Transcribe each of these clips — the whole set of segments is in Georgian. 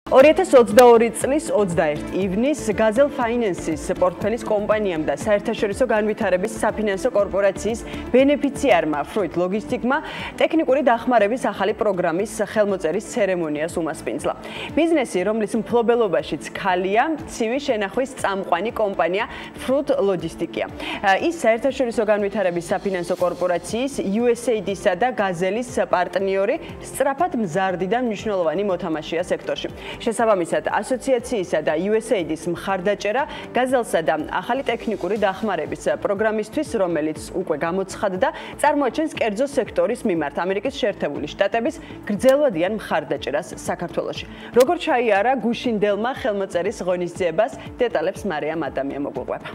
2022 წლის 21 ივნისს Gazelle Finance-ის პორტფელის კომპანიამ და საერთაშორისო განვითარების საფინანსო კორპორაციის ბენეფიციარმა Fruit Logistic-მა ტექნიკური დახმარების ახალი პროგრამის ხელმოწერის ცერემონიას უმასპინძლა. ბიზნესი, რომლის მფლობელობაშიც ქალია, ცივი შენახვის წამყვანი კომპანია Fruit Logistic-ია. ის საერთაშორისო განვითარების საფინანსო კორპორაციის USAID-ისა და Gazelle-ის პარტნიორი, სწრაფად მზარდი და მნიშვნელოვანი მოთამაშეა სექტორში. შესაბამისად, ასოციაციისა და USAID-ის მხარდაჭერა Gazelle-სა და ახალი ტექნიკური დახმარების პროგრამისთვის, რომელიც უკვე გამოცხადდა, წარმოაჩენს კერძო სექტორის მიმართ ამერიკის შეერთებული შტატების გრძელვადიან მხარდაჭერას საქართველოში. Როგორ ჩაიარა გუშინდელმა ხელმოწერის ღონისძიებას, დეტალებს მარიამ ადამია მოგვიყვება.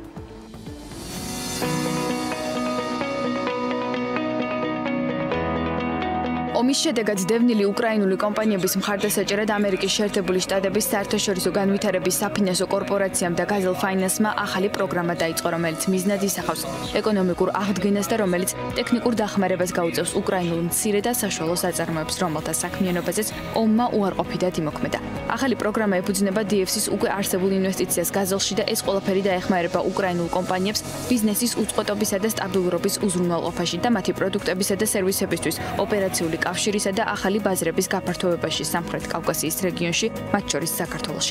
ომის შედეგად დევნილი უკრაინული კომპანიების მხარდასაჭერად ამერიკის შეერთებული შტატების საერთაშორისო განვითარების საფინანსო კორპორაციამ და Gazelle Finance-მა ახალი პროგრამა დაიწყო, რომელიც მიზნად ისახავს ეკონომიკურ აღდგენას და რომელიც ტექნიკურ დახმარებას გაუწევს უკრაინულ მცირე და საშუალო საწარმოებს, რომელთა საქმიანობაზეც ომმა უარყოფითად იმოქმედა. ახალი პროგრამა ეფუძნება DFC-ის უკვე არსებულ ინვესტიციას Gazelle-ში და ეს ყველაფერი დაეხმარება უკრაინულ კომპანიებს ბიზნესის უწყოტობისა და სტაბილურობის უზრუნველყოფაში და მათი პროდუქტებისა და სერვისებისთვის ოპერაციული კავშირისა და ახალი ბაზრების გაფართოებაში სამხრეთ კავკასიის რეგიონში, მათ შორის საქართველოში.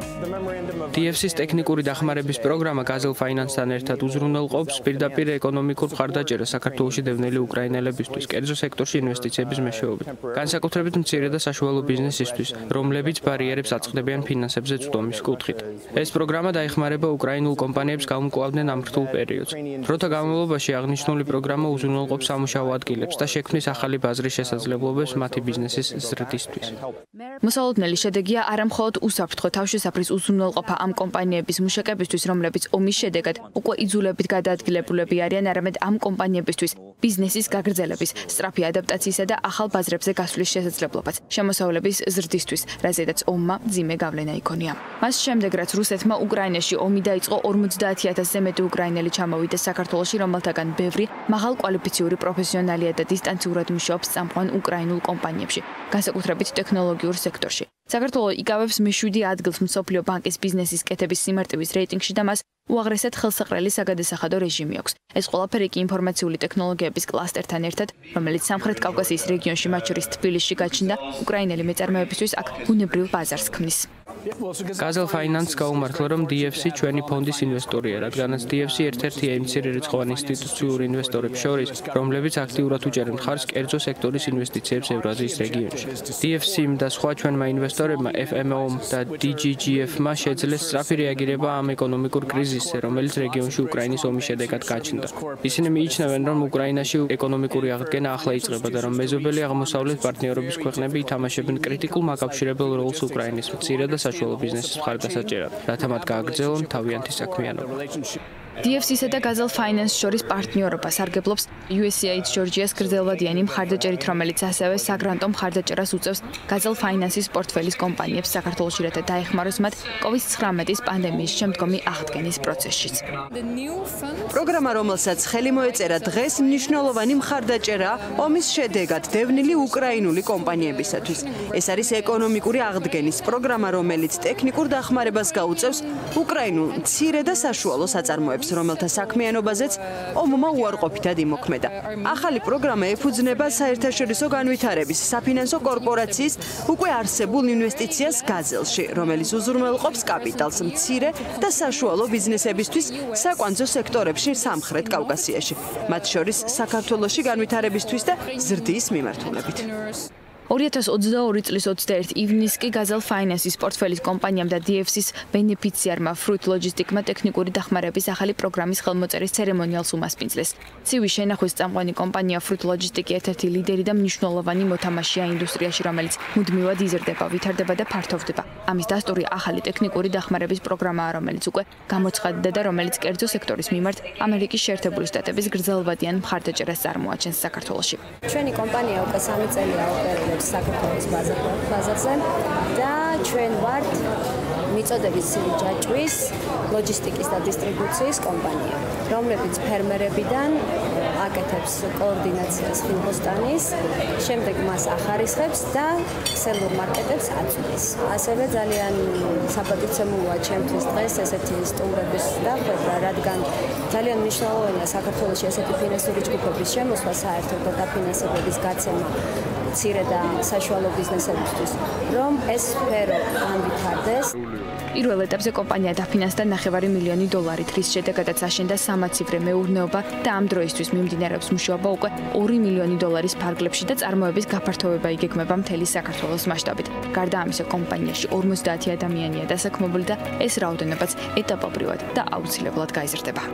DFC-ის ტექნიკური დახმარების პროგრამა Gazelle Finance-თან ერთად უზრუნველყოფს პირდაპირ ეკონომიკურ მხარდაჭერას საქართველოში დევნილი უკრაინელებისთვის, კერძო სექტორში ინვესტიციების მეშვეობით, განსაკუთრებით მცირე და საშუალო ბიზნესისთვის, რომლებიც ბარიერებს აწყდებიან ფინანსებზე წვდომის კუთხით. ეს პროგრამა დაეხმარება უკრაინულ კომპანიებს გამკლავდნენ ამ რთულ პერიოდს. დროთა განმავლობაში აღნიშნული პროგრამა უზრუნველყოფს სამუშაო ადგილებს და შექმნის ახალი ბაზრის შესაძლებლობებს მათი ბიზნესის ზრდისთვის. მოსალოდნელი შედეგია არა მხოლოდ უსაფრთხო თავშესაფრის უზრუნველყოფა ამ კომპანიების მუშაკებისთვის, რომლებიც ომის შედეგად უკვე იძულებით გადაადგილებულები არიან, არამედ ამ კომპანიებისთვის ბიზნესის გაგრძელების, სწრაფი ადაპტაციისა და ახალ ბაზრებზე გასვლის შესაძლებლობაც, შემოსავლების ზრდისთვის, რაზედაც ომმა მძიმე გავლენა იქონია. მას შემდეგ, რაც რუსეთმა უკრაინაში ომი დაიწყო, 50,000-ზე მეტი უკრაინელი ჩამოვიდა საქართველოში, რომელთაგან ბევრი მაღალკვალიფიციური პროფესიონალია და დისტანციურად მუშაობს წამყვან უკრაინულ კომპანიებში, განსაკუთრებით ტექნოლოგიურ სექტორში. საქართველო იკავებს მე-7 ადგილს მსოფლიო ბანკის ბიზნესის კეთების სიმარტივის რეიტინგში და მას უაღრესად ხელსაყრელი საგადასახადო რეჟიმი აქვს. ეს ყველაფერი კი ინფორმაციული ტექნოლოგიების კლასტერთან ერთად, რომელიც სამხრეთ კავკასიის რეგიონში, მათ შორის თბილისში გაჩნდა, უკრაინელი მეწარმეებისთვის აქ ბუნებრივ ბაზარს ქმნის. Gazelle Finance გაუმართლა, რომ DFC ჩვენი ფონდის ინვესტორია, რადგანაც DFC ერთ-ერთია იმ მცირერიცხოვან ინსტიტუციურ ინვესტორებს შორის, რომლებიც აქტიურად უჭერენ მხარს კერძო სექტორის ინვესტიციებს ევრაზიის რეგიონში. DFC-მ და სხვა ჩვენმა ინვესტორებმა FMO-მ და DGGF-მა შეძლეს სწრაფი რეაგირება ამ ეკონომიკურ კრიზისზე, რომელიც რეგიონში უკრაინის ომის შედეგად გაჩნდა. ისინი მიიჩნევენ, რომ უკრაინაში ეკონომიკური აღდგენა ახლა იწყება და რომ მეზობელი აღმოსავლეთ პარტნიორობის ქვეყნები ითამაშებენ კრიტიკულ მაკავშირებელ როლს უკრაინის მცირე და საშუალო ბიზნესის მხარდასაჭერად, რათა მათ გააგრძელონ თავიანთი საქმიანობა. DFC-სა და Gazelle Finance შორის პარტნიორობას სარგებლობს USAID Georgia-ს გრძელვადიანი მხარდაჭერით, რომელიც ასევე საგრანტო მხარდაჭერას უწევს Gazelle Finance-ის პორტფელის კომპანიებს საქართველოში, რათა დაეხმაროს მათ COVID-19 პანდემიის შემდგომი აღდგენის პროცესშიც. პროგრამა, რომელსაც ხელი მოეწერა დღეს, მნიშვნელოვანი მხარდაჭერა ომის შედეგად დევნილი უკრაინული კომპანიებისათვის. ეს არის ეკონომიკური აღდგენის პროგრამა, რომელიც ტექნიკურ დახმარებას გაუწევს უკრაინულ მცირე და საშუალო საწარმოებს, რომელთა საქმიანობაზეც ომმა უარყოფითად იმოქმედა. ახალი პროგრამა ეფუძნება საერთაშორისო განვითარების საფინანსო კორპორაციის უკვე არსებულ ინვესტიციას Gazelle-ში, რომელიც უზრუნველყოფს კაპიტალს მცირე და საშუალო ბიზნესებისთვის საკვანძო სექტორებში სამხრეთ კავკასიაში, მათ შორის საქართველოში განვითარებისთვის და ზრდის მიმართულებით. 2022 წლის 21 ივნისს კი Gazelle Finance-ის პორტფელის კომპანიამ და DFC-ის ბენეფიციარმა Fruit Logistic-მა ტექნიკური დახმარების ახალი პროგრამის ხელმოწერის ცერემონიალს უმასპინძლეს. ცივი შენახვის წამყვანი კომპანია Fruit Logistic ერთ-ერთი ლიდერი და მნიშვნელოვანი მოთამაშეა ინდუსტრიაში, რომელიც მუდმივად იზრდება, ვითარდება და ფართოვდება. ამის დასტური ახალი ტექნიკური დახმარების პროგრამაა, რომელიც უკვე გამოცხადდა და რომელიც კერძო სექტორის მიმართ ამერიკის შეერთებული შტატების გრძელვადიან მხარდაჭერას წარმოაჩენს საქართველოში. ჩვენი კომპანია უკვე 3 წელია ოპერირებს საქართველოს ბაზარზე და ჩვენ ვართ მიწოდების ჯაჭვის, ლოჯისტიკის და დისტრიბუციის კომპანია, რომლებიც ფერმერებიდან აკეთებს კოორდინაციას ხილბოსტანის, შემდეგ მას ახარისხებს და ქსელურ მარკეტებს აწვდის. ასევე ძალიან საპატივცემულოა ჩემთვის დღეს ესეთი სტუმრების დახვედრა, რადგან ძალიან მნიშვნელოვანია საქართველოში ესეთი ფინანსური ჯგუფების შემოსვლა, საერთო და დაფინანსებების გაცემა მცირე და საშუალო ბიზნესებისთვის, რომ ეს სფერო განვითარდეს. პირველ ეტაპზე კომპანია დაფინანსდა $9 მილიონი, რის შედეგადაც აშენდა სამაცივრე მეურნეობა და ამ დროისთვის მიმდინარეობს მუშაობა უკვე $2 მილიონი ფარგლებში და წარმოების გაფართოვება იგეგმება მთელი საქართველოს მასშტაბით. გარდა ამისა, კომპანიაში 50 ადამიანია დასაქმებული და ეს რაოდენობაც ეტაპობრივად და აუცილებლად გაიზრდება.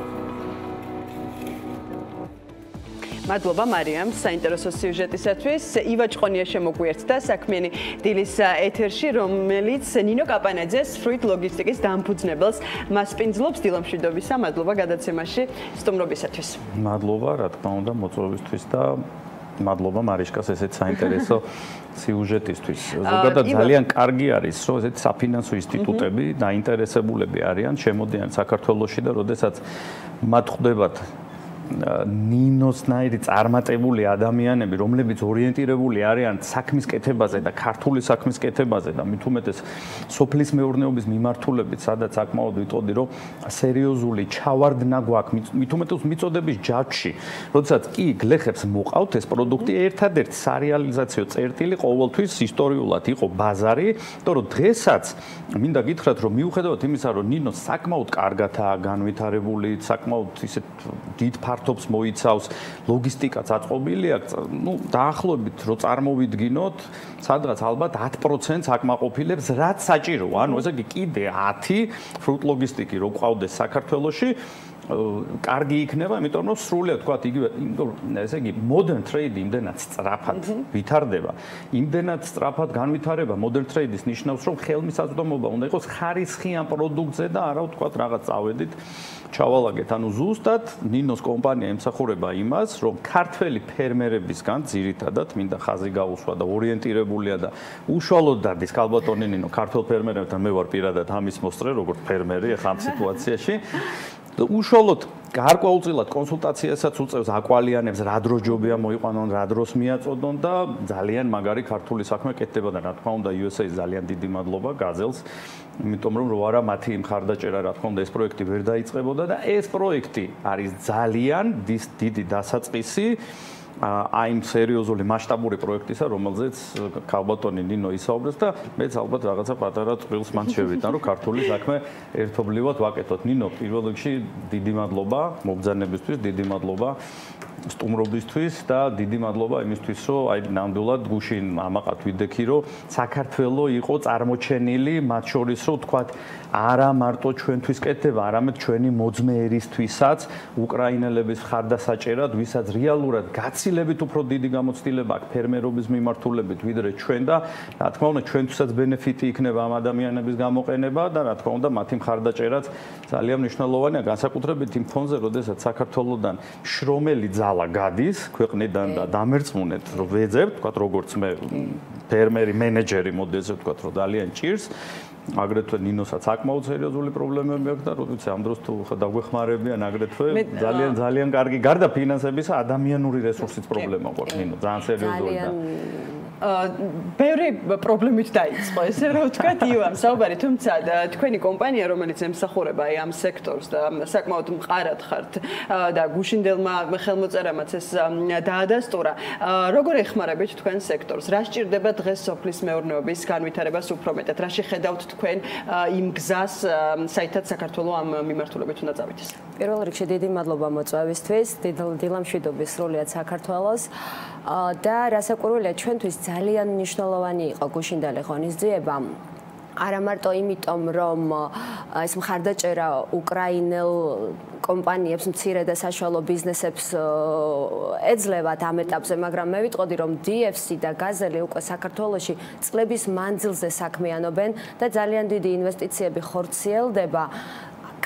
მადლობა მარიამ საინტერესო სიუჟეტისათვის. ива ჭყონია შემოგვიერთდა საქმიანი დილის ეთერში, რომელიც ნინო კაპანაძეს Fruit Logistics დამფუძნებელს მასპინძლობს. დილამშვიდობისა, მადლობა გადაცემაში სტუმრობისათვის. მადლობა, რა თქმა უნდა, მოწვევისთვის და მადლობა მარიშკას ესეთ საინტერესო სიუჟეტისთვის. ზოგადად ძალიან კარგი არის, რომ ესეთი საფინანსო ინსტიტუტები დაინტერესებულები არიან, შემოდიან საქართველოში და როდესაც მათ ხვდებათ ნინოსნაირი წარმატებული ადამიანები, რომლებიც ორიენტირებული არიან საქმის კეთებაზე და ქართული საქმის კეთებაზე და მით უმეტეს სოფლის მეურნეობის მიმართულებით, სადაც საკმაოდ ვიტყოდი, რომ სერიოზული ჩავარდნა გვაქვს, მით უმეტეს მიწოდების ჯაჭვში, როდესაც კი გლეხებს მოყავთ ეს პროდუქტი, ერთადერთი სარეალიზაციო წერტილი ყოველთვის ისტორიულად იყო ბაზარი, იმიტომ რომ დღესაც მინდა გითხრათ, რომ მიუხედავად იმისა, რომ ნინო საკმაოდ კარგადაა განვითარებული, საკმაოდ ისეთ დიდ ფართობს მოიცავს, ლოგისტიკაც აწყობილია, დაახლოებით რო წარმოვიდგინოთ, სადღაც ალბათ 10% აკმაყოფილებს, რაც საჭიროა. ანუ ესე იგი კიდე 10 Fruit Logistics რო ყავდეს საქართველოში, კარგი იქნება, იმიტომ რომ სრულიად თქვა იგივე, ესე იგი modern trade იმდენად სწრაფად ვითარდება, იმდენად სწრაფად განვითარება modern trade-ის ნიშნავს, რომ ხელმისაწვდომობა უნდა იყოს ხარისხიან პროდუქტზე და არა ვთქვა რაღაც წავედით ჩავალაგეთ. ანუ ზუსტად ნინოს კომპანია ემსახურება იმას, რომ ქართველი ფერმერებისგან ძირითადად მინდა ხაზი გაუსვა და ორიენტირებულია და უშუალოდ დადის ქალბატონი ნინო ქართველ ფერმერებთან, მე ვარ პირადად ამის მოსწრე, როგორც ფერმერი ახლა ამ სიტუაციაში. უშუალოდ გარკვეულწილად კონსულტაციასაც უწევს, აკვალიანებს, რა დრო ჯობია მოიყვანონ, რა დროს მიაწოდონ და ძალიან მაგარი ქართული საქმე კეთდება და რა თქმა უნდა USA-ს ძალიან დიდი მადლობა გაძელს, იმიტომ რომ რო არა მათი მხარდაჭერა, რა თქმა უნდა ეს პროექტი ვერ დაიწყებოდა და ეს პროექტი არის ძალიან დიდი დასაწყისი აიმ სერიოზული მასშტაბური პროექტისა, რომელზეც ქალბატონი ნინო ისაუბრებს და მეც ალბათ რაღაცა პატარა წვრილს მან შევიტან, რომ ქართული საქმე ერთობლივად ვაკეთოთ. ნინო, პირველ რიგში დიდი მადლობა მობრძანებისთვის, დიდი მადლობა სტუმრობისთვის და დიდი მადლობა იმისთვის, რომ აი ნამდვილად გუშინ ამაყად ვიდექი, რომ საქართველო იყო წარმოჩენილი, მათ შორის რომ თქვათ არა მარტო ჩვენთვის კეთდება, არამედ ჩვენი მოძმე ერისთვისაც, უკრაინელების მხარდასაჭერად, ვისაც რეალურად გაცილებით უფრო დიდი გამოცდილება აქვს ფერმერობის მიმართულებით, ვიდრე ჩვენ და რა თქმა უნდა ჩვენთვისაც ბენეფიტი იქნება ამ ადამიანების გამოყენება და რა თქმა უნდა მათი მხარდაჭერაც ძალიან მნიშვნელოვანია, განსაკუთრებით იმ ფონზე, როდესაც საქართველოსდან შრომელი ძალა გადის ქვეყნიდან და დამერწმუნეთ, რომ ვეძებთ, თქვათ როგორც მე ფერმერი მენეჯერი მოდი ესე ვთქვათ, რომ ძალიან ჭირს. აგრეთვე ნინოსაც საკმაოდ სერიოზული პრობლემები აქვს და როდესაც ამ დროს თუ დაგვეხმარებიან აგრეთვე ძალიან კარგი გარდა ფინანსებისა ადამიანური რესურსის პრობლემა გვაქვს ნინო ძალიან სერიოზული და ბევრი პრობლემით დაიწყო ესე რომ ვთქვათ იوام საუბარი თუმცა თქვენი კომპანია რომელიც ემსახურება აი ამ სექტორს და საკმაოდ მყარად ხართ და გუშინდელმა ხელმოწერამაც ეს დაადასტურა როგორ ეხმარებით თქვენ სექტორს რა სჭირდება დღეს სოფლის მეურნეობის განვითარებას უფრო მეტად რა შეხედავთ თქვენ იმ გზას საერთოდ საქართველოს ამ მიმართულებით უნდა წავიდეს პირველ რიგში დიდი მადლობა მოწვევისთვის დილამშვიდობის სრულიად საქართველოს და რასაკვირველია ჩვენთვის ძალიან მნიშვნელოვანი იყო გუშინდელი ღონისძიება არა მარტო იმიტომ რომ ეს მხარდაჭერა უკრაინელ კომპანიებს მცირე და საშუალო ბიზნესებს ეძლევათ ამ ეტაპზე მაგრამ მე ვიტყოდი რომ DFC და გაზელი უკვე საქართველოში წლების მანძილზე საქმიანობენ და ძალიან დიდი ინვესტიციები ხორციელდება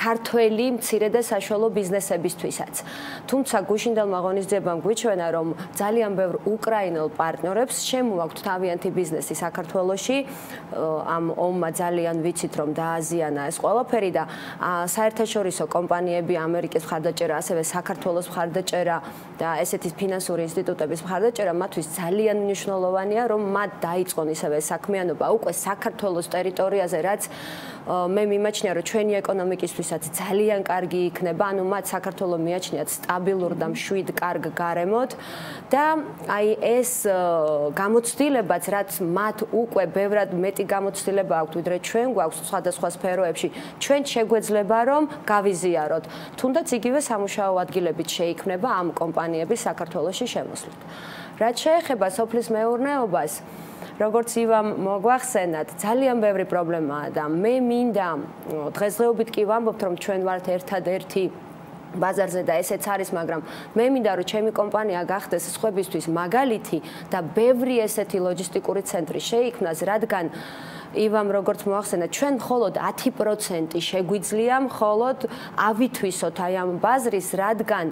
ქართველი მცირე და საშუალო ბიზნესებისთვისაც. თუმცა გუშინდელმა ღონისძიებამ გვიჩვენა, რომ ძალიან ბევრ უკრაინელ პარტნიორებს შემოაქვთ თავიანთი ბიზნესი საქართველოში. ამ ომმა ძალიან ვიცით, რომ დააზიანა ეს ყველაფერი და საერთაშორისო კომპანიები, ამერიკის მხარდაჭერა, ასევე საქართველოს მხარდაჭერა და ესეთი ფინანსური ინსტიტუტების მხარდაჭერა მათთვის ძალიან მნიშვნელოვანია, რომ მათ დაიწყონ ისევე საქმიანობა უკვე საქართველოს ტერიტორიაზე, რაც მე მიმაჩნია, რომ ჩვენი ეკონომიკისთვისაც ძალიან კარგი იქნება, ანუ მათ საქართველოს მიაჩნიათ სტაბილურ და მშვიდ კარგ გარემოთ და აი ეს გამოცდილებაც, რაც მათ უკვე ბევრად მეტი გამოცდილება აქვთ, ვიდრე ჩვენ გვაქვს სხვადასხვა სფეროებში, ჩვენ შეგვეძლება რომ გავიზიაროთ. თუნდაც იგივე სამუშაო ადგილებით შეიქმნება ამ კომპანიების საქართველოში შემოსვლით. რაც შეეხება სოფლის მეურნეობას, როგორც ივამ მოგვახსენათ, ძალიან ბევრი პრობლემაა და მე მინდა დღესდღეობით კი ვამბობთ, რომ ჩვენ ვართ ერთადერთი ბაზარზე და ესეც არის, მაგრამ მე მინდა რომ ჩემი კომპანია გახდეს სხვებისთვის მაგალითი და ბევრი ესეთი ლოჯისტიკური ცენტრი შეიქმნას, რადგან ივამ როგორც მოახსენა, ჩვენ მხოლოდ 10% შეგვიძლია მხოლოდ ავითვისოთ აი ამ ბაზრის, რადგან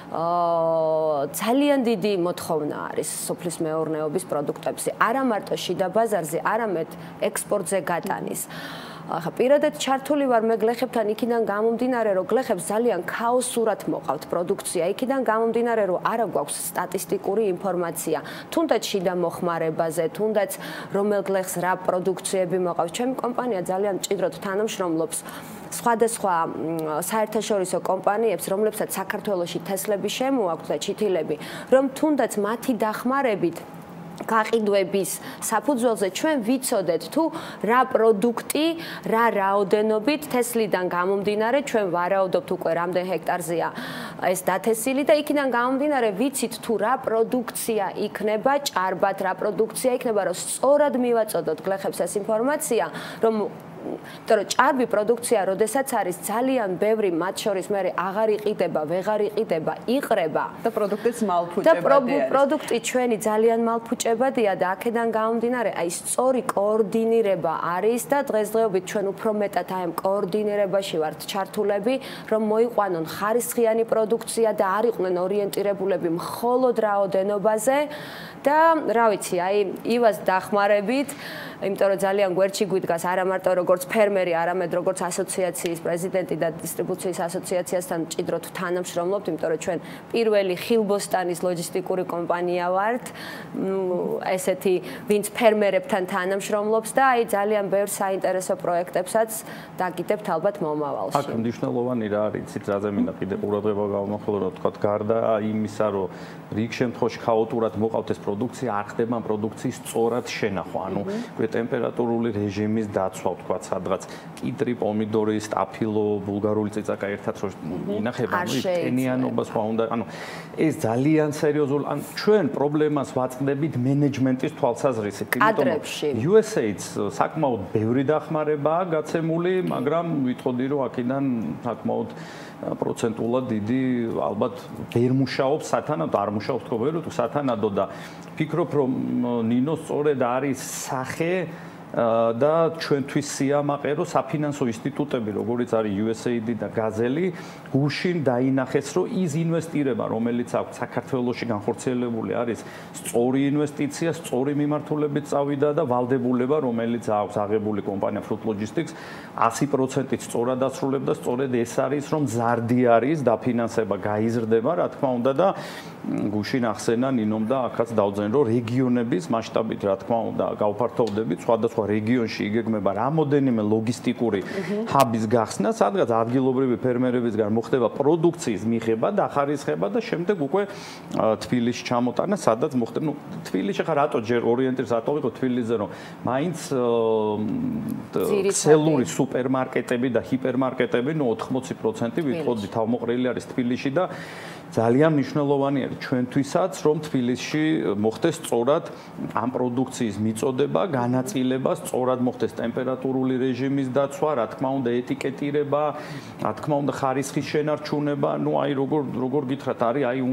ძალიან დიდი მოთხოვნა არის სოფლის მეურნეობის პროდუქტებზე. არა მარტო შიდა ბაზარზე, არამედ ექსპორტზე გატანის. ახლა პირადად ჩართული ვარ მე გლეხებთან იქიდან გამომდინარე, რომ გლეხებს ძალიან ქაოსურად მოყავთ პროდუქცია, იქიდან გამომდინარე, რომ არა გვაქვს სტატისტიკური ინფორმაცია, თუნდაც შიდა მოხმარებაზე, თუნდაც რომელ გლეხს რა პროდუქციები მოყავს. ჩემი კომპანია ძალიან მჭიდროდ თანამშრომლობს სხვადასხვა საერთაშორისო კომპანიებს, რომლებსაც საქართველოში თესლები შემოაქვთ და ჩითილები, რომ თუნდაც მათი დახმარებით გაყიდვების საფუძველზე ჩვენ ვიცოდეთ თუ რა პროდუქტი, რა რაოდენობით თესლიდან გამომდინარე ჩვენ ვარაუდობთ უკვე რამდენ ჰექტარზეა ეს დათესილი და იქიდან გამომდინარე ვიცით თუ რა პროდუქცია იქნება ჭარბად, რა პროდუქცია იქნება, რომ სწორად მივაწოდოთ გლეხებს ეს ინფორმაცია, რომ იმიტომ ჭარბი პროდუქცია, როდესაც არის ძალიან ბევრი, მათ შორის მე აღარ იყიდება, ვეღარ იყიდება, იყრება და პროდუქტიც მალფუჭებადია. პროდუქტი ჩვენი ძალიან მალფუჭებადია და აქედან გამომდინარე, აი სწორი კოორდინირება არის და დღესდღეობით ჩვენ უფრო მეტად აი ამ კოორდინირებაში ვართ ჩართულები, რომ მოიყვანონ ხარისხიანი პროდუქცია და არ იყვნენ ორიენტირებულები მხოლოდ რაოდენობაზე და რა ვიცი, აი ივას დახმარებით, იმიტომ რომ ძალიან გვერდში გვიდგას არა მარტო როგორც ფერმერი, არამედ როგორც ასოციაციის პრეზიდენტი და დისტრიბუციის ასოციაციასთან მჭიდროდ თანამშრომლობთ, იმიტომ რომ ჩვენ პირველი ხილბოსტანის ლოჯისტიკური კომპანია ვართ, ესეთი ვინც ფერმერებთან თანამშრომლობს და აი ძალიან ბევრ საინტერესო პროექტებსაც დაგიდებთ ალბათ მომავალში. აქ მნიშვნელოვანი რა არის, იცით რაზე მინდა კიდე ყურადღება გავამახვილო, რომ თქვა გარდა იმისა, რომ რიგ შემთხვევაში ქაოტურად მოყავთ ეს პროდუქცია, არ ხდება ამ პროდუქციის სწორად შენახვა, ანუ ტემპერატურული რეჟიმის დაცვა, თქვა სადღაც კიტრი, პომიდორი, სტაფილო, ბულგარული წიწაკა ერთად რო ინახება, ანუ ტენიანობა სხვა უნდა, ანუ ეს ძალიან სერიოზული, ანუ ჩვენ პრობლემას ვაწყდებით მენეჯმენტის თვალსაზრისით, იმიტომ რომ USA-ც საკმაოდ ბევრი დახმარებაა გაცემული, მაგრამ ვიტყოდი რომ აქედან საკმაოდ პროცენტულად დიდი ალბათ ვერ მუშაობს სათანადო, არ მუშაობს თქო ვერ თუ სათანადო და ფიქრობ რომ ნინო სწორედ არის სახე და ჩვენთვის სიამაყე რომ საფინანსო ინსტიტუტები როგორიც არის USAID და გაზელი გუშინ დაინახეს რომ ის ინვესტირება რომელიც აქვს საქართველოში განხორციელებული არის სწორი ინვესტიცია, სწორი მიმართულებით წავიდა და ვალდებულება რომელიც აქვს აღებული კომპანია Fruit Logistics 100%-ით სწორად ასრულებდა, სწორედ ეს არის რომ ზარდი არის დაფინანსება გაიზრდება რა თქმა უნდა და გუშინ ახსენა ნინომ და ახაც დავძენ რომ რეგიონების მასშტაბით რა თქმა უნდა გავფართოვდებით სხვადასხვა რეგიონში იგეგმება რამოდენიმე ლოგისტიკური ჰაბის გახსნა, სადღაც ადგილობრივი ფერმერებისგან მოხდება პროდუქციის მიღება და ახარისხება და შემდეგ უკვე თბილისში ჩამოტანა, სადაც მოხდება, ну, თბილისში ხა რატო ჯერ ორიენტირს რატო ვიყო თბილისზე, რომ მაინც ქსელური სუპერმარკეტები და ჰიპერმარკეტები, ну, 80% ვიტყოდი თავმოყრილი არის თბილისში და ძალიან მნიშვნელოვანი არის ჩვენთვისაც, რომ თბილისში მოხდეს სწორად ამ პროდუქციის მიწოდება, განაწილება, სწორად მოხდეს ტემპერატურული რეჟიმის დაცვა, რა თქმა უნდა, ეტიკეტირება, რა თქმა უნდა, ხარისხის შენარჩუნება, ну აი როგორ გითხრათ, არის აი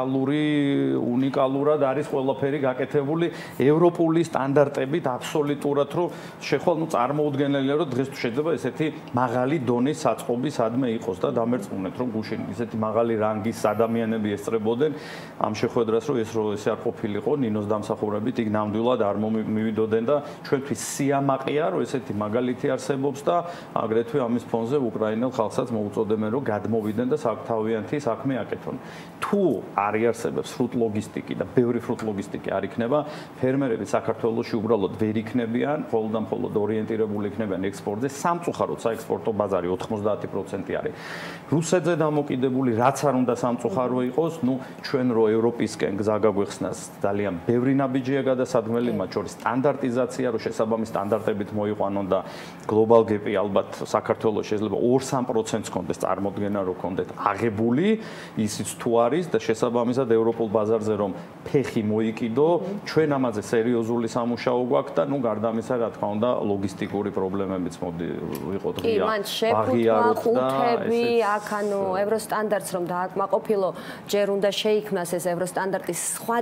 უნიკალურად არის ყველაფერი გაკეთებული ევროპული სტანდარტებით აბსოლუტურად, რომ შეხვალ ну წარმოუდგენელია, რომ დღეს თუ შეიძლება ესეთი მაღალი დონის საწყობი სადმე იყოს და დამერწმუნეთ, რომ გუშინ ესეთი მაღალი რანგის ადამიანები ესწრებოდნენ ამ შეხვედრას, რომ ესე არ ყოფილიყო ნინოს დამსახურებით, იქ ნამდვილად არ მივიდოდნენ და ჩვენთვის სიამაყეა, რომ ესეთი მაგალითი არსებობს და აგრეთვე ამის ფონზე უკრაინელ ხალხსაც მოუწოდებენ, რომ გადმოვიდნენ და თავიანთი საქმე აკეთონ. თუ არ იარსებებს ფრუტ ლოგისტიკი და ბევრი ფრუტ ლოგისტიკი არ იქნება, ფერმერები საქართველოში უბრალოდ ვერ იქნებიან, მხოლოდ და მხოლოდ ორიენტირებული იქნებიან ექსპორტზე. სამწუხაროდ საექსპორტო ბაზარი 90% არის რუსეთზე დამოკიდებული, რაც არ უნდა სამწუხარო იყოს, ну ჩვენ რო ევროპისკენ გზა გაგვეხსნას ძალიან ბევრი ნაბიჯია გადასადგმელი, მათ შორის სტანდარტიზაცია, რო შესაბამის სტანდარტებით მოიყვანონ და გლობალ გეპი ალბათ საქართველოს შეიძლება 2-3%-ს კონდეს წარმოდგენა, რო კონდეთ აღებული, ისიც თუ არის და შესაბამისად ევროპულ ბაზარზე რომ ფეხი მოიკიდო, ჩვენ ამაზე სერიოზული სამუშაო გვაქვს და ну გარდა ამისა, რა თქმა უნდა, ლოგისტიკური პრობლემებიც მოდი ვიყოთ ღია. კი, მან შეფუთვა ყუთები, აქ ანუ ევროსტანდარტს რომ დააკმაყოფილო, ჯერ უნდა შეიქმნას ეს ევროსტანდარტის სხვა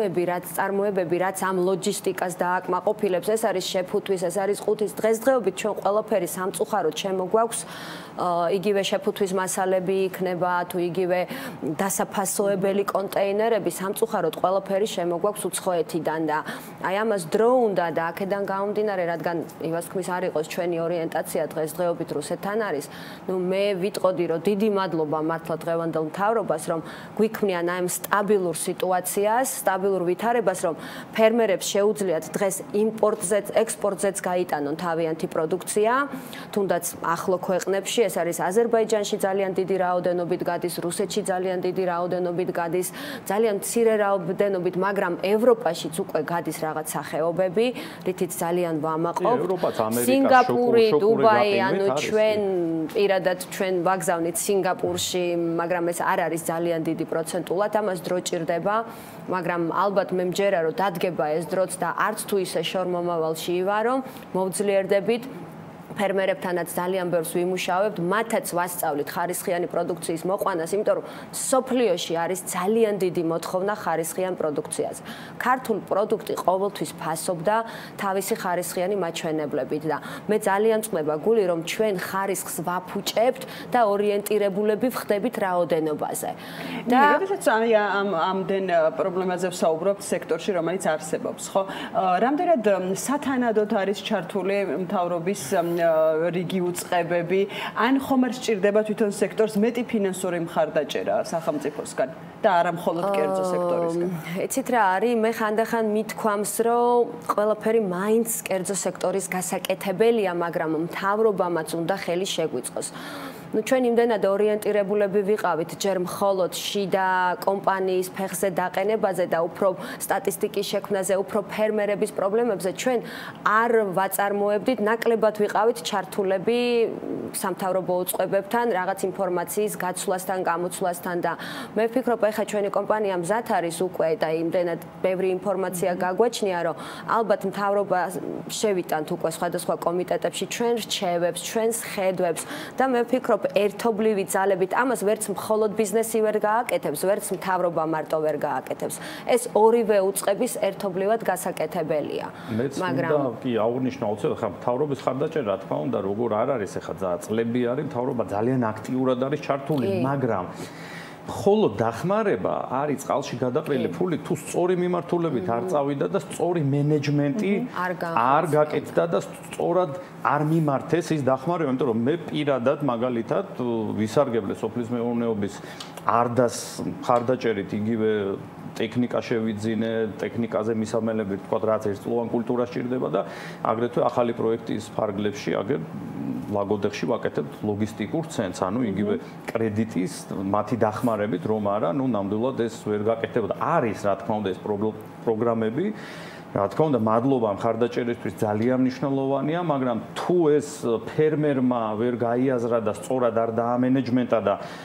წარმოებები, რაც ამ ლოჯისტიკას დააკმაყოფილებს, ეს არის შეფუთვის, ეს არის ყუთის დღესდღეობით ჩვენ ყველაფერი სამწუხაროდ შემოგვაქვს, იგივე შეფუთვის მასალები იქნება, თუ იგივე დასაფასოებელი კონტეინერები, სამწუხაროდ ყველაფერი შემოგვაქვს უცხოეთიდან და აი ამას დრო უნდა და აქედან გამომდინარე, რადგან ივასქმის არ იყოს ჩვენი ორიენტაცია დღესდღეობით რუსეთთან არის, ну მე ვიტყოდი, რომ დიდი მადლობა მართლა დღევანდელ მთავრობას, რომ გვიქმნიან აი ამ სტაბილურ სიტუაციას, სტაბილურ ვითარებას, რომ ფერმერებს შეუძლიათ დღეს იმპორტზეც, ექსპორტზეც გაიტანონ თავიანთი პროდუქცია, თუნდაც ახლო ქვეყნებში, ეს არის აზერბაიჯანში ძალიან დიდი რაოდენობით გადის, რუსეთში ძალიან დიდი რაოდენობით გადის, ძალიან მცირე რაოდენობით, მაგრამ ევროპაშიც უკვე გადის რაღაც სახეობები, რითიც ძალიან ვამაყობ. სინგაპური, დუბაი, ანუ ჩვენ პირადად ჩვენ ვაგზავნით სინგაპურში, მაგრამ ეს არ არის ძალიან დიდი პროცენტულად, ამას დრო ჭირდება, მაგრამ ალბათ მე მჯერა, რომ დადგება ეს დროც და არც თუ ისე შორ-მომავალში ივარო, მოვძლიერდებით ფერმერებთანაც ძალიან ბევრს ვიმუშავებთ, მათაც ვასწავლით ხარისხიანი პროდუქციის მოყვანას, იმიტომ რომ სოფლიოში არის ძალიან დიდი მოთხოვნა ხარისხიან პროდუქციაზე. ქართულ პროდუქტი ყოველთვის ფასობდა თავისი ხარისხიანი მაჩვენებლებით და მე ძალიან წყვება გული, რომ ჩვენ ხარისხს ვაფუჭებთ და ორიენტირებულები ვხდებით რაოდენობაზე. და როდესაც ამდენ პრობლემაზე ვსაუბრობთ სექტორში, რომელიც არსებობს, ხო? რამდენად სათანადოდ არის ჩართული მთავრობის რიგი უწყებები, ან ხომ არ სჭირდება თვითონ სექტორს მეტი ფინანსური მხარდაჭერა სახელმწიფოსგან და არა მხოლოდ კერძო სექტორისგან? იცით რა არის, მე ხანდახან მithქვამს, რომ ყველაფერი მაინც კერძო სექტორის გასაკეთებელია, მაგრამ მთავრობამაც უნდა ხელი შეგვიწყოს. ну ჩვენ იმდენად ორიენტირებულები ვიყავით ჯერ მხოლოდ შიდა კომპანიის ფეხზე დაყენებაზე და უფრო სტატისტიკის შექმნაზე, უფრო ფერმერების პრობლემებზე ჩვენ არ ვაწარმოებდით, ნაკლებად ვიყავით ჩართულები სამთავრობო უწყებებთან, რაღაც ინფორმაციის გაცვლასთან, გამოცვლასთან და მე ვფიქრობ, ეხლა ჩვენი კომპანია მზად არის უკვე და იმდენად ბევრი ინფორმაცია გაგვაჩნია, რომ ალბათ მთავრობა შევიტანთ უკვე სხვადასხვა კომიტეტებში ჩვენ რჩევებს, ჩვენს ხედვებს და მე ვფიქრობ ერთობლივი ძალებით ამას ვერც მხოლოდ ბიზნესი ვერ გააკეთებს, ვერც მთავრობა მარტო ვერ გააკეთებს. ეს ორივე უწყების ერთობლივად გასაკეთებელია. მაგრამ კი აღნიშნო აუცილებლად ხა მთავრობის ხარდაჭერა, რა თქმა უნდა, როგორ არ არის ახლა წლები არის, მთავრობა ძალიან აქტიურად არის ჩართული, მაგრამ ხოლო დახმარება არის წყალში გადაყრილი ფული, თუ სწორი მიმართულებით არ წავიდა და სწორი მენეჯმენტი არ გაკეთდა და სწორად არ მიმართეს ის დახმარება, იმიტომ რომ მე პირადად მაგალითად ვისარგებლე სოფლის მეურნეობის არდას მხარდაჭერით იგივე ტექნიკა შევიძინე, ტექნიკაზე მისამელებით, თქვა რაც ერთწლოვან კულტურას ჭირდება და აგრეთვე ახალი პროექტის ფარგლებში აგერ ლაგოდეხში ვაკეთებთ ლოგისტიკურ ცენტრს, ანუ იგივე კრედიტის მათი დახმარებით, რომ არა, ну ნამდვილად ეს ვერ გაკეთებოდა. არის, რა თქმა უნდა, ეს პროგრამები, რა თქმა უნდა, მადლობა მხარდაჭერისთვის ძალიან მნიშვნელოვანია, მაგრამ თუ ეს ფერმერმა ვერ გაიაზრა და სწორად არ დაამენეჯმენტა და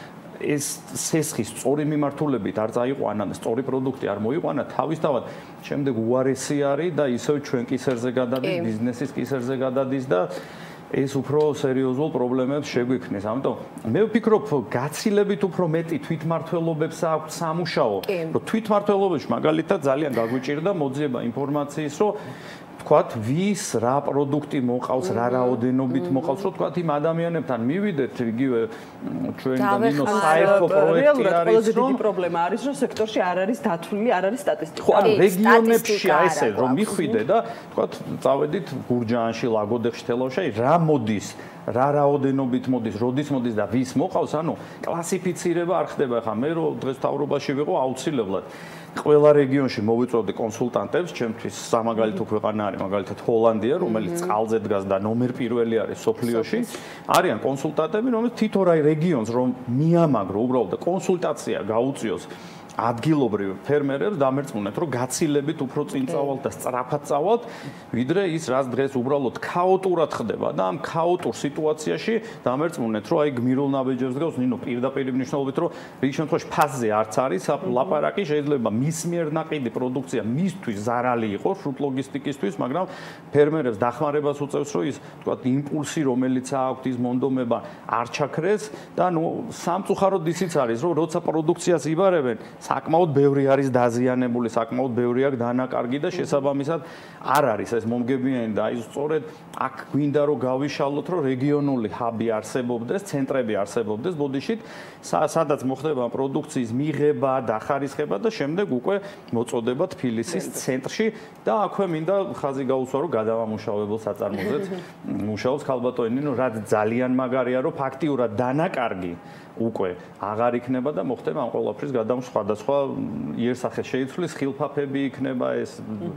ეს სესხი სწორი მიმართულებით არ წაიყვანა და სწორი პროდუქტი არ მოიყვანა, თავისთავად შემდეგ უარესი არის და ისევ ჩვენ კისერზე გადადის, ბიზნესის კისერზე გადადის და ეს უფრო სერიოზულ პრობლემებს შეგვიქმნის. ამიტომ მე ვფიქრობ, გაცილებით უფრო მეტი თვითმმართველობებს აქვს სამუშაო, რომ თვითმმართველობაში მაგალითად ძალიან გაგვიჭირდა მოძიება ინფორმაციის, რომ თქვათ, ვის რა პროდუქტი მოყავს, რა რაოდენობით მოყავს, რომ თქვათ, იმ ადამიანებთან მივიდეთ, იგივე ჩვენ და ნინო საერთო პროექტი არის, რომ დიდი პრობლემა არის, რომ სექტორში არ არის დათვლილი, არ არის სტატისტიკა. ხო, ანუ რეგიონებში ესე რომ მიხვიდე და თქვათ, წავედით გურჯაანში, ლაგოდეხში, თელავში, რა მოდის, რა რაოდენობით მოდის, როდის მოდის და ვის მოყავს, ანუ კლასიფიცირება არ ხდება. ხა მე რო დღეს თავრობაში ვიყო აუცილებლად ყველა რეგიონში მოვიწვევდი კონსულტანტებს, ჩემთვის სამაგალითო ქვეყანა არის მაგალითად ჰოლანდია, რომელიც წყალზე დგას და ნომერ პირველი არის სოფლიოში. არიან კონსულტანტები, რომელიც თითო რეგიონს რომ მიამაგრო უბრალოდ და კონსულტაცია გაუწიოს ადგილობრივ ფერმერებს დამერწმუნეთ, რომ გაცილებით უფრო წინ წავალთ და სწრაფად წავალთ, ვიდრე ის რაც დღეს უბრალოდ ქაოტურად ხდება და ამ ქაოტურ სიტუაციაში დამერწმუნეთ, რომ აი გმირულ ნაბიჯებს დგავს ნინო პირდაპირ მნიშვნელობით, რომ რიგ შემთხვევაში ფასზე არც არის ლაპარაკი, შეიძლება მის მიერ ნაყიდი პროდუქცია მისთვის ზარალი იყოს შრუტ ლოგისტიკისთვის, მაგრამ ფერმერებს დახმარებას უწევს, რომ ის თქვათ იმპულსი, რომელიც აქვთ ის მონდომება არ ჩაქრეს და ნუ სამწუხაროდ ისიც არის, რომ როცა პროდუქციას იბარებენ საკმაოდ ბევრი არის დაზიანებული, საკმაოდ ბევრი აქვს დანაკარგი და შესაბამისად არ არის ეს მომგებიანი და აი სწორედ აქ გვინდა რომ გავიშალოთ, რომ რეგიონული ჰაბი არსებობდეს, ცენტრები არსებობდეს ბოდიშით, სადაც მოხდება პროდუქციის მიღება, დახარისხება და შემდეგ უკვე მოწოდება თბილისის ცენტრში და აქვე მინდა ხაზი გაუსვა, რომ გადავამუშავებელ საწარმოზეც მუშაობს ქალბატონი ნინო, რაც ძალიან მაგარია, რომ ფაქტიურად დანაკარგი უკვე აღარ იქნება და მოხდება ამ ყველაფრის გადამუშავება. სხვადასხვა იერსახე შეიცვლის, ხილფაფები იქნება ეს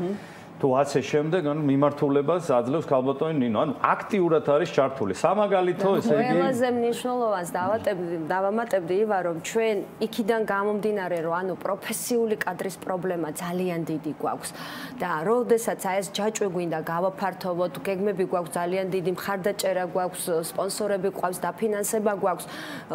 თუ ასე შემდეგ, ანუ მიმართულებას აძლევს ქალბატონი ნინო, ანუ აქტიურად არის ჩართული. სამაგალითო ესე იგი ყველაზე მნიშვნელოვანს დავამატებდი ივარ, რომ ჩვენ იქიდან გამომდინარე, რომ ანუ პროფესიული კადრის პრობლემა ძალიან დიდი გვაქვს და როდესაც აი ეს ჯაჭვი გვინდა გავაფართოვოთ, გეგმები გვაქვს ძალიან დიდი, მხარდაჭერა გვაქვს, სპონსორები გვაქვს, დაფინანსება გვაქვს,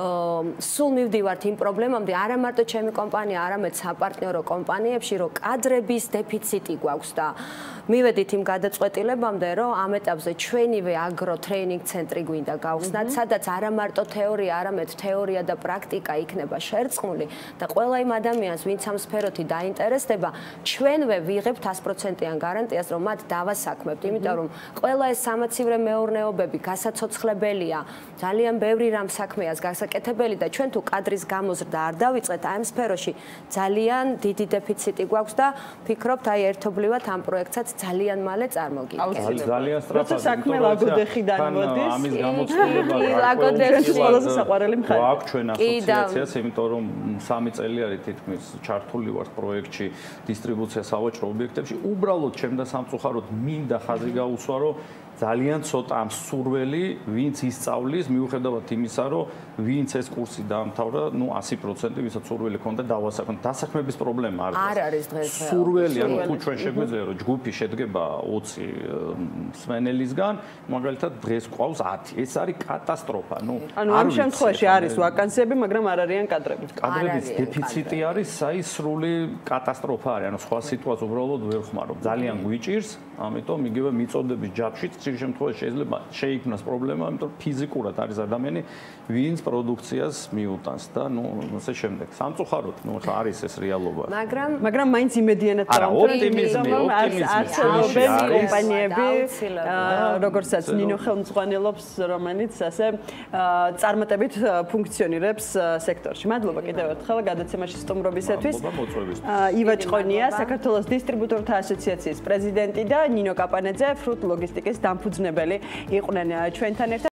სულ მივდივართ იმ პრობლემამდე, არა მარტო ჩემი კომპანია, არამედ საპარტნიორო კომპანიებში, რომ კადრების დეფიციტი გვაქვს და მივედით იმ გადაწყვეტილებამდე, რომ ამ ეტაპზე ჩვენივე აგრო ტრეინინგ ცენტრი გვინდა გავხსნათ, სადაც არა მარტო თეორია, არამედ თეორია და პრაქტიკა იქნება შერწყმული და ყველა იმ ადამიანს, ვინც ამ სფეროთი დაინტერესდება, ჩვენვე ვიღებთ 100%-იან გარანტიას, რომ მათ დავასაქმებთ, იმიტომ რომ ყველა ეს სამაცივრე მეურნეობები გასაცოცხლებელია, ძალიან ბევრი რამ საქმეა გასაკეთებელი და ჩვენ თუ კადრის გამოზრდა არ დავიწყეთ ამ სფეროში, ძალიან დიდი დეფიციტი გვაქვს და ვფიქრობთ, აი ერთობლივად ამ პროექტსაც ძალიან მალე წარმოგიდგენთ. ძალიან სწრაფად საქმე ლაგოდეხიდან მოდის. ამის გამოცდილება ლაგოდეხში ყველაზე საყვარელი მხარე. აქ ჩვენ ასოციაციას, იმიტომ რომ 3 წელი არის თითქმის ჩართული ვართ პროექტში დისტრიბუცია სავაჭრო ობიექტებში. უბრალოდ ჩემ და სამწუხაროდ მინდა ხაზი გაუსვა, რომ ძალიან ცოტა ამ სურველი, ვინც ისწავლის, მიუხედავად იმისა, რომ ვინც ეს კურსი დაამთავრა, ნუ 100% ვისაც სურველი ქონდა დავასაქმოთ. დასაქმების პრობლემა არ არის დღეს. სურველი, ანუ თუ ჩვენ შეგვიძლია, რომ ჯგუფი შედგება 20 მსმენელისგან, მაგალითად დღეს ყავს 10. ეს არის კატასტროფა. ნუ ამ შემთხვევაში არის ვაკანსიები, მაგრამ არ არიან კადრები. კადრების დეფიციტი არის, აი სრული კატასტროფა არის. ანუ სხვა სიტუაცია უბრალოდ ვერ ხმარო. ძალიან გვიჭირს, ამიტომ იგივე მიწოდების ჯაფშიც შემთხვევაში შეიძლება შეიქმნას პრობლემა, იმიტომ რომ ფიზიკურად არის ადამიანი, ვინც პროდუქციას მიუტანს და ნუ ასე შემდეგ. სამწუხაროდ, ნუ ხა არის ეს რეალობა. მაგრამ მაინც იმედიანად ოპტიმიზმი არსებობენ კომპანიები, როგორცაც ნინო ხელმძღვანელობს, რომელიც ასე წარმატებით ფუნქციონირებს სექტორში. მადლობა კიდევ ერთხელ გადაცემაში სტუმრობისათვის. ივა ჭყონია, საქართველოს დისტრიბუტორთა ასოციაციის პრეზიდენტი და ნინო კაპანაძე, ფრუტ ლოგისტიკის დამფუძნებელი იყვნენ ჩვენთან ერთად.